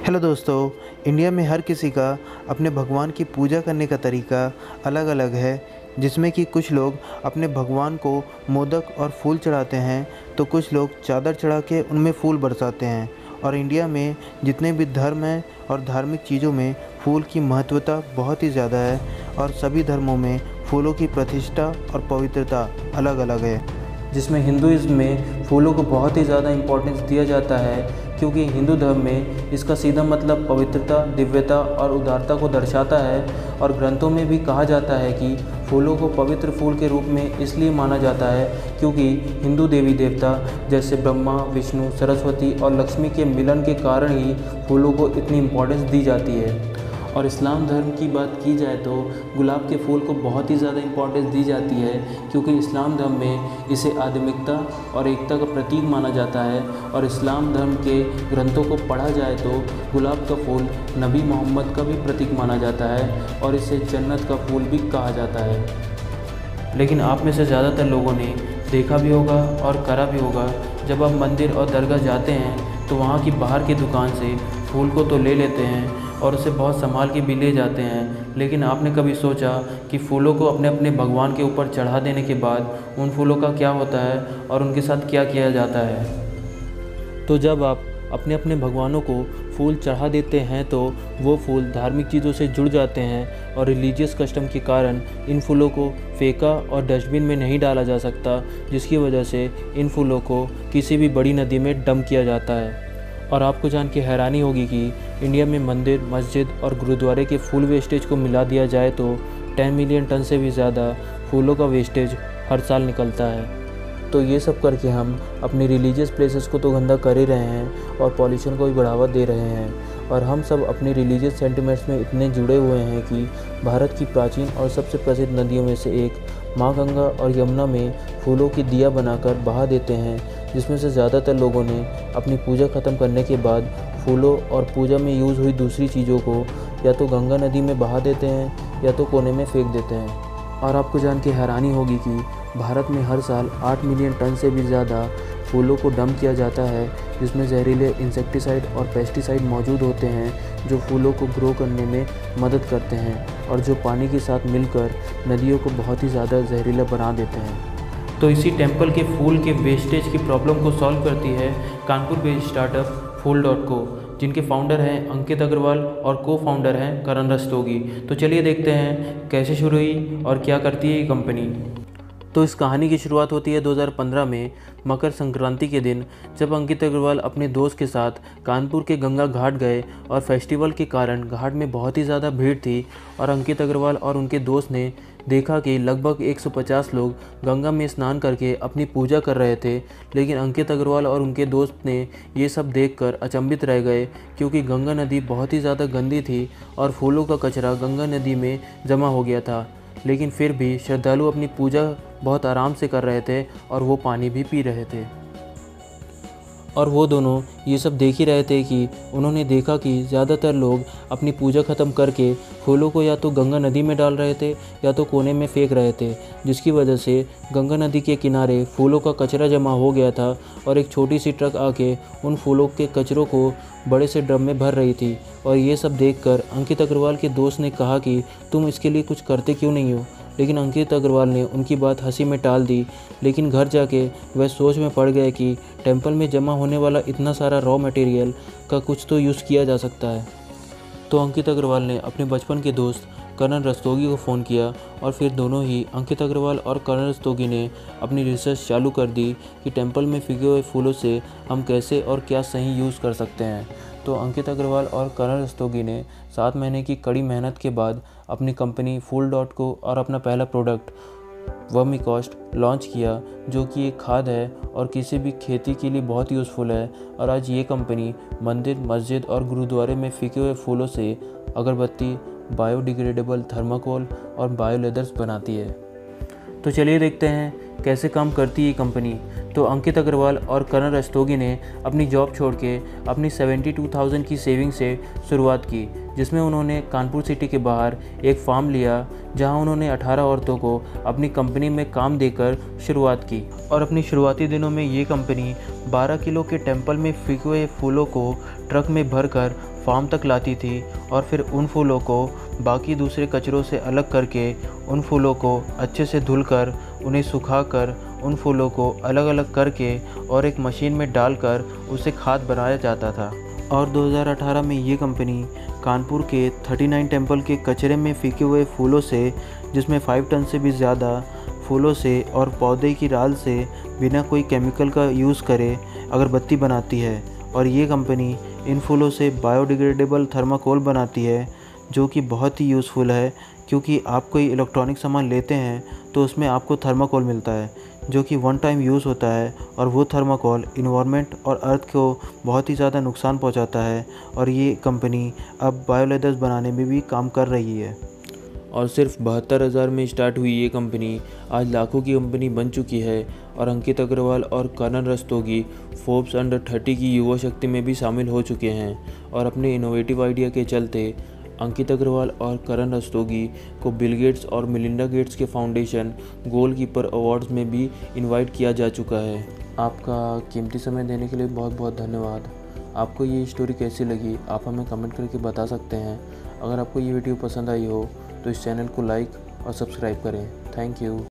Hello दोस्तों। India में हर किसी का अपने भगवान की पूजा करने का तरीका अलग अलग है, जिसमें कि कुछ लोग अपने भगवान को मोदक और फूल चढ़ाते हैं, तो कुछ लोग चादर चढ़ा के उनमें फूल बरसाते हैं। और इंडिया में जितने भी धर्म हैं और धार्मिक चीज़ों में फूल की महत्वता बहुत ही ज़्यादा है, और सभी धर्मों में फूलों की प्रतिष्ठा और पवित्रता अलग अलग है। जिसमें हिंदुइज्म में फूलों को बहुत ही ज़्यादा इम्पोर्टेंस दिया जाता है, क्योंकि हिंदू धर्म में इसका सीधा मतलब पवित्रता, दिव्यता और उदारता को दर्शाता है। और ग्रंथों में भी कहा जाता है कि फूलों को पवित्र फूल के रूप में इसलिए माना जाता है क्योंकि हिंदू देवी देवता जैसे ब्रह्मा, विष्णु, सरस्वती और लक्ष्मी के मिलन के कारण ही फूलों को इतनी इम्पोर्टेंस दी जाती है। और इस्लाम धर्म की बात की जाए तो गुलाब के फूल को बहुत ही ज़्यादा इम्पोर्टेंस दी जाती है, क्योंकि इस्लाम धर्म में इसे आध्यात्मिकता और एकता का प्रतीक माना जाता है। और इस्लाम धर्म के ग्रंथों को पढ़ा जाए तो गुलाब का फूल नबी मोहम्मद का भी प्रतीक माना जाता है और इसे जन्नत का फूल भी कहा जाता है। लेकिन आप में से ज़्यादातर लोगों ने देखा भी होगा और करा भी होगा, जब आप मंदिर और दरगाह जाते हैं तो वहाँ की बाहर की दुकान से फूल को तो ले लेते हैं और उसे बहुत संभाल के भी ले जाते हैं, लेकिन आपने कभी सोचा कि फूलों को अपने अपने भगवान के ऊपर चढ़ा देने के बाद उन फूलों का क्या होता है और उनके साथ क्या किया जाता है? तो जब आप अपने अपने भगवानों को फूल चढ़ा देते हैं तो वो फूल धार्मिक चीज़ों से जुड़ जाते हैं और रिलीजियस कस्टम के कारण इन फूलों को फेंका और डस्टबिन में नहीं डाला जा सकता, जिसकी वजह से इन फूलों को किसी भी बड़ी नदी में डंप किया जाता है। और आपको जान के हैरानी होगी कि इंडिया में मंदिर, मस्जिद और गुरुद्वारे के फूल वेस्टेज को मिला दिया जाए तो 10 मिलियन टन से भी ज़्यादा फूलों का वेस्टेज हर साल निकलता है। तो ये सब करके हम अपने रिलीजियस प्लेसेस को तो गंदा कर ही रहे हैं और पॉल्यूशन को भी बढ़ावा दे रहे हैं। और हम सब अपने रिलीजियस सेंटिमेंट्स में इतने जुड़े हुए हैं कि भारत की प्राचीन और सबसे प्रसिद्ध नदियों में से एक माँ गंगा और यमुना में फूलों की दिया बनाकर बहा देते हैं, जिसमें से ज़्यादातर लोगों ने अपनी पूजा ख़त्म करने के बाद फूलों और पूजा में यूज़ हुई दूसरी चीज़ों को या तो गंगा नदी में बहा देते हैं या तो कोने में फेंक देते हैं। और आपको जान के हैरानी होगी कि भारत में हर साल 8 मिलियन टन से भी ज़्यादा फूलों को डंप किया जाता है, जिसमें जहरीले इंसेक्टिसाइड और पेस्टिसाइड मौजूद होते हैं जो फूलों को ग्रो करने में मदद करते हैं और जो पानी के साथ मिलकर नदियों को बहुत ही ज़्यादा जहरीला बना देते हैं। तो इसी टेम्पल के फूल के वेस्टेज की प्रॉब्लम को सॉल्व करती है कानपुर बेस्ड स्टार्टअप फूल.co, जिनके फाउंडर हैं अंकित अग्रवाल और को फाउंडर हैं करण रस्तोगी। तो चलिए देखते हैं कैसे शुरू हुई और क्या करती है ये कंपनी। तो इस कहानी की शुरुआत होती है 2015 में मकर संक्रांति के दिन, जब अंकित अग्रवाल अपने दोस्त के साथ कानपुर के गंगा घाट गए और फेस्टिवल के कारण घाट में बहुत ही ज़्यादा भीड़ थी। और अंकित अग्रवाल और उनके दोस्त ने देखा कि लगभग 150 लोग गंगा में स्नान करके अपनी पूजा कर रहे थे। लेकिन अंकित अग्रवाल और उनके दोस्त ने ये सब देखकर अचंभित रह गए, क्योंकि गंगा नदी बहुत ही ज़्यादा गंदी थी और फूलों का कचरा गंगा नदी में जमा हो गया था। लेकिन फिर भी श्रद्धालु अपनी पूजा बहुत आराम से कर रहे थे और वो पानी भी पी रहे थे। और वो दोनों ये सब देख ही रहे थे कि उन्होंने देखा कि ज़्यादातर लोग अपनी पूजा ख़त्म करके फूलों को या तो गंगा नदी में डाल रहे थे या तो कोने में फेंक रहे थे, जिसकी वजह से गंगा नदी के किनारे फूलों का कचरा जमा हो गया था। और एक छोटी सी ट्रक आके उन फूलों के कचरों को बड़े से ड्रम में भर रही थी। और ये सब देखकर अंकित अग्रवाल के दोस्त ने कहा कि तुम इसके लिए कुछ करते क्यों नहीं हो। लेकिन अंकित अग्रवाल ने उनकी बात हंसी में टाल दी। लेकिन घर जाके वह सोच में पड़ गए कि टेंपल में जमा होने वाला इतना सारा रॉ मटेरियल का कुछ तो यूज़ किया जा सकता है। तो अंकित अग्रवाल ने अपने बचपन के दोस्त करण रस्तोगी को फ़ोन किया और फिर दोनों ही अंकित अग्रवाल और करण रस्तोगी ने अपनी रिसर्च चालू कर दी कि टेंपल में फेंके हुए फूलों से हम कैसे और क्या सही यूज़ कर सकते हैं। तो अंकित अग्रवाल और करण रस्तोगी ने 7 महीने की कड़ी मेहनत के बाद अपनी कंपनी फूल.co और अपना पहला प्रोडक्ट वर्मीकॉस्ट लॉन्च किया, जो कि एक खाद है और किसी भी खेती के लिए बहुत यूज़फुल है। और आज ये कंपनी मंदिर, मस्जिद और गुरुद्वारे में फेंके हुए फूलों से अगरबत्ती, बायोडिग्रेडेबल थर्माकोल और बायो लेदर्स बनाती है। तो चलिए देखते हैं कैसे काम करती है ये कंपनी। तो अंकित अग्रवाल और करण रस्तोगी ने अपनी जॉब छोड़ के अपनी 72,000 की सेविंग से शुरुआत की, जिसमें उन्होंने कानपुर सिटी के बाहर एक फार्म लिया, जहां उन्होंने 18 औरतों को अपनी कंपनी में काम देकर शुरुआत की। और अपनी शुरुआती दिनों में ये कंपनी 12 किलो के टेंपल में फेंके हुए फूलों को ट्रक में भरकर फार्म तक लाती थी और फिर उन फूलों को बाकी दूसरे कचरों से अलग करके उन फूलों को अच्छे से धुलकर उन्हें सुखाकर उन फूलों को अलग अलग करके और एक मशीन में डालकर उसे खाद बनाया जाता था। और 2018 में ये कंपनी कानपुर के 39 टेम्पल के कचरे में फेंके हुए फूलों से, जिसमें 5 टन से भी ज़्यादा फूलों से और पौधे की राल से बिना कोई केमिकल का यूज़ करे अगरबत्ती बनाती है। और ये कंपनी इन फूलों से बायोडिग्रेडेबल थर्माकोल बनाती है, जो कि बहुत ही यूज़फुल है, क्योंकि आप कोई इलेक्ट्रॉनिक सामान लेते हैं तो उसमें आपको थर्माकोल मिलता है, जो कि वन टाइम यूज़ होता है और वो थर्माकोल इन्वायरमेंट और अर्थ को बहुत ही ज़्यादा नुकसान पहुंचाता है। और ये कंपनी अब बायोलेदर्स बनाने में भी काम कर रही है। और सिर्फ 72,000 में स्टार्ट हुई ये कंपनी आज लाखों की कंपनी बन चुकी है। और अंकित अग्रवाल और करण रस्तोगी फोर्ब्स अंडर 30 की युवा शक्ति में भी शामिल हो चुके हैं। और अपने इनोवेटिव आइडिया के चलते अंकित अग्रवाल और करण रस्तोगी को बिल गेट्स और मिलिंडा गेट्स के फाउंडेशन गोलकीपर अवार्ड्स में भी इनवाइट किया जा चुका है। आपका कीमती समय देने के लिए बहुत बहुत धन्यवाद। आपको ये स्टोरी कैसी लगी आप हमें कमेंट करके बता सकते हैं। अगर आपको ये वीडियो पसंद आई हो तो इस चैनल को लाइक और सब्सक्राइब करें। Thank you.